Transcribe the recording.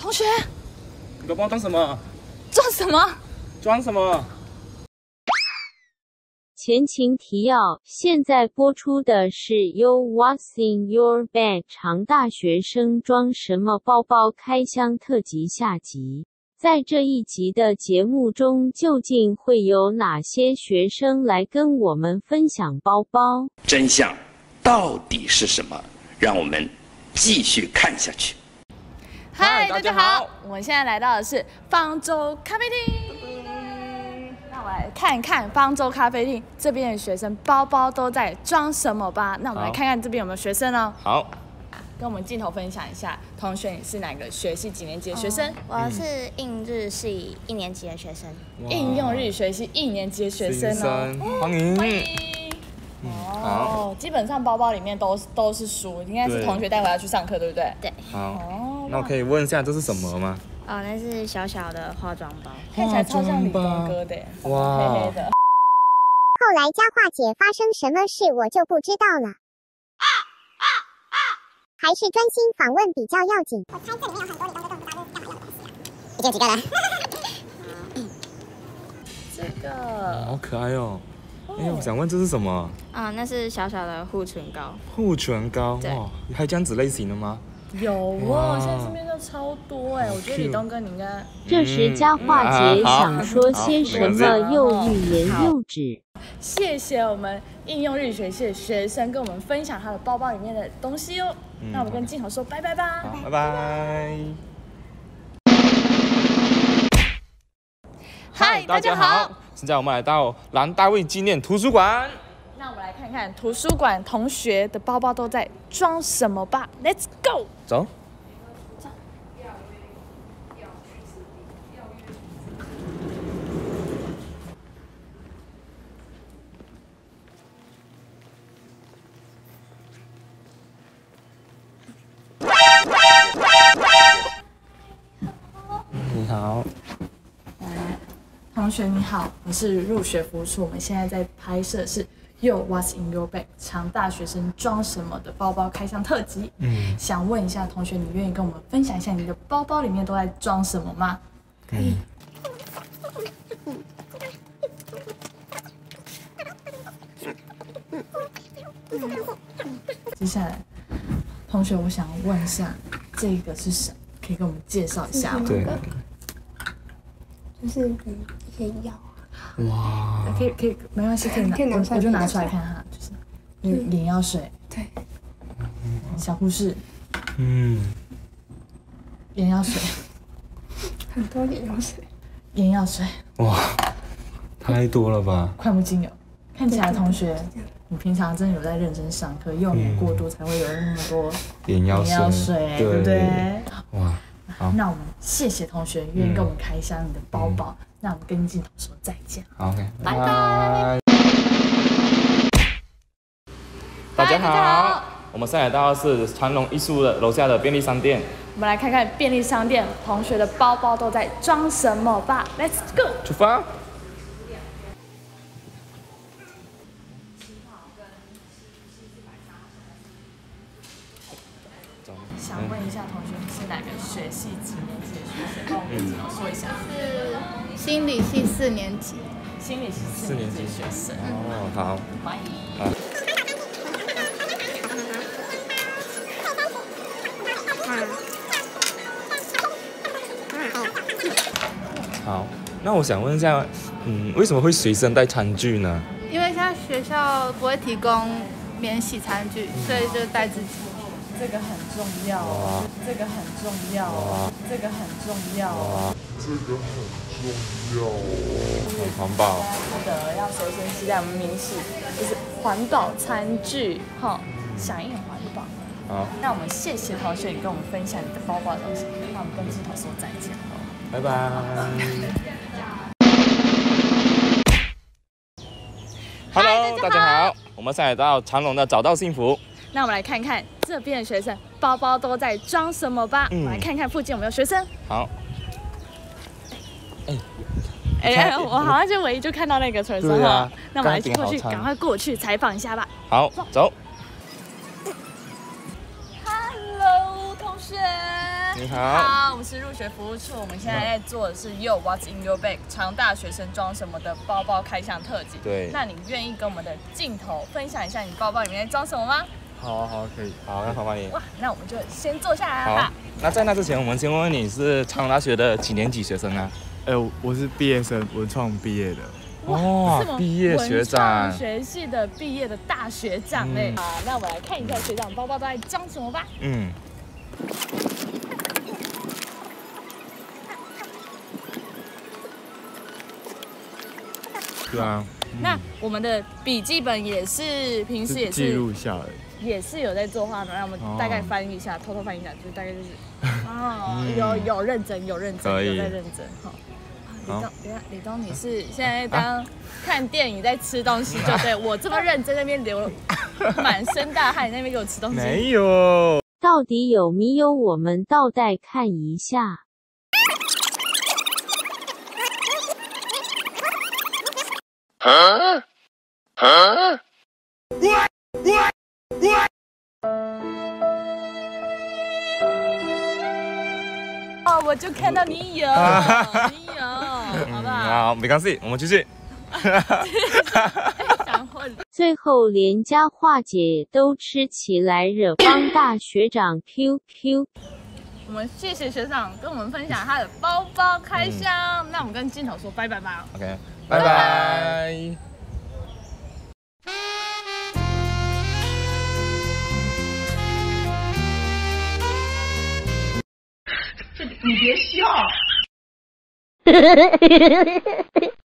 同学， 你包包装什么？ 装什么？ 装什么？ 前情提要：现在播出的是由 What's in Your Bag 常大学生装什么包包开箱特辑下集。在这一集的节目中，究竟会有哪些学生来跟我们分享包包？ 真相到底是什么？让我们继续看下去。 嗨，大家好，我们现在来到的是方舟咖啡厅。那我来看看方舟咖啡厅这边的学生包包都在装什么吧。那我们来看看这边有没有学生呢？ 好， 跟我们镜头分享一下，同学你是哪个学系几年级的学生？ 我是应日系1年级的学生。 应用日语学系1年级的学生哦， 欢迎。 欢迎。哦，基本上包包里面都是书，应该是同学带回来去上课，对不对？ 对。 好，那我可以问一下这是什么吗？ 哦，那是小小的化妆包， 看起来超像理工哥的， 哇， 黑黑的。 后来佳化姐发生什么事我就不知道了。还是专心访问比较要紧。我猜这里面有很多理工科都不知道这是干嘛用的东西啊。已经有几个了。 这个好可爱哦。我想问这是什么？ 啊，那是小小的护唇膏。 护唇膏，哇，还有这样子类型的吗？ 有哦，现在市面上超多哎，我觉得李东哥你应该。 这时佳化姐想说些什么，又欲言又止。 谢谢我们应用日语学系的学生跟我们分享他的包包里面的东西哦。那我们跟镜头说拜拜吧。 拜拜。 嗨，大家好。 现在我们来到蓝大卫纪念图书馆。 那我们来看看图书馆同学的包包都在装什么吧。Let's go。 走。你好。 同学你好，我是入学服务处，我们现在在拍摄是 Yo What's in Your Bag 常大学生装什么的包包开箱特辑。想问一下同学，你愿意跟我们分享一下你的包包里面都在装什么吗？可以。接下来，同学，我想问一下，这个是什么？可以给我们介绍一下吗？ 对。 就是一些药。 哇。 可以，没关系，可以拿，我就拿出来看哈，就是眼药水。 对。 小护士。眼药水。 很多眼药水。 眼药水。 哇，太多了吧？ 快木精油。看起来同学，你平常真的有在认真上课，用眼过度才会有那么多眼药水，对不对？ 哇。好， 那我们谢谢同学愿意跟我们开箱你的包包。那我们跟镜头说再见。 OK， 拜拜。 大家好，我们现在来到的是长隆艺术的楼下的便利商店。 我们来看看便利商店同学的包包都在装什么吧。Let's go， 出发。 想问一下同学，你是哪个学系几年级的学生？帮我们说一下。 是心理系4年级。 心理系4年级学生。 哦，好。 欢迎。 好，那我想问一下，为什么会随身带餐具呢？ 因为现在学校不会提供免洗餐具，所以就带自己。 这个很重要哦，这个很重要哦，这个很重要哦， 很环保。 记得要随身携带我们明细，就是环保餐具，响应环保。 好， 那我们谢谢同学，你跟我们分享你的包包的东西，那我们跟镜头说再见喽， 拜拜。Hello， 大家好，我们现在来到长隆的找到幸福。 那我们来看看这边的学生包包都在装什么吧。我们来看看附近有没有学生。 好。 我好像就唯一就看到那个学生哈。那我们来赶快过去采访一下吧。 好，走。 Hello，同学。 你好。 好，我们是入学服务处，我们现在在做的是 Yo What's in your bag 常大学生装什么的包包开箱特辑。 对， 那你愿意跟我们的镜头分享一下你包包里面在装什么吗？ 好，可以。 好，那麻烦你。 哇，那我们就先坐下来吧。 好，那在那之前，我们先问问你是昌大学的几年级学生啊？ 我是毕业生，文创毕业的。 哇，毕业学长， 文创学系的毕业的大学长嘞。好，那我们来看一下学长包包都在装什么吧。 对啊。 那我们的笔记本也是平时也是记录下来， 也是有在做画的，让我们大概翻一下，偷偷翻一下，就大概就是有认真，有在认真哈。李东，你是现在当看电影在吃东西就对，我这么认真那边流满身大汗，你那边给我吃东西没有？ 到底有没有？我们倒带看一下。 哦，我就看到你有，好不好？ 好，没关系，我们继续。 最后连家化姐都吃起来惹帮大学长 QQ。 我们谢谢学长跟我们分享他的包包开箱，那我们跟镜头说拜拜吧。 OK， 拜拜。 你别笑。